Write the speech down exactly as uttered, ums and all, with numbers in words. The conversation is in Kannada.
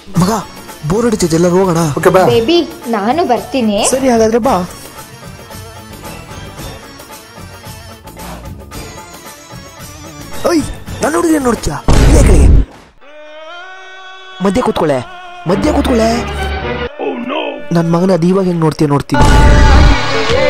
ಮಗ ಬೋರ್ ಹೊಡಿತೈತೆ, ಎಲ್ಲರೂ ಹೋಗೋಣ. ಓಕೆ ಬಾ ಬೇಬಿ ನಾನು ಬರ್ತೀನಿ. ಸರಿ ಹಾಗಾದ್ರೆ ಬಾ. ಓಯ್ ನಾನು ಹುಡುಗಿ ಏನ್ ನೋಡ್ತೀಯ? ಇದೇ ಕಡೆಗೆ ಮಧ್ಯ ಕೂತ್ಕೊಳ್ಳೆ, ಮಧ್ಯ ಕೂತ್ಕೊಳ್ಳೆ. ನನ್ನ ಮಗನ ಅದು ಇವಾಗ ಹೆಂಗ್ ನೋಡ್ತೀಯ ನೋಡ್ತೀನಿ.